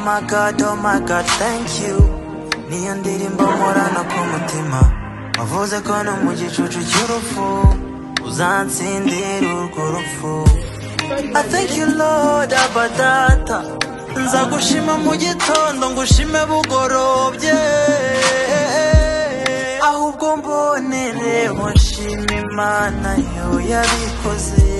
my God, thank you. Niyo ndirimbo mporana ku mutima, wavuze ko no mu gicucu cy'urupfu uzansindira urwo rupfu. I thank you Lord abadata, nzagushima mu gitondo ngushime bugorobye, ahubwo mbonereho nshima Imana yo yabikoze.